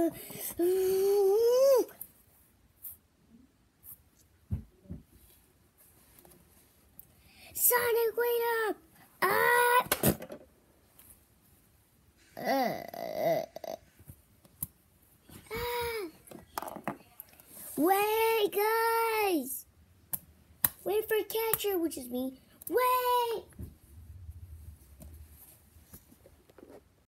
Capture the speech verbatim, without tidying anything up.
Sonic, wait up! Ah! Uh, ah. Wait, guys! Wait for Catcher, which is me. Wait!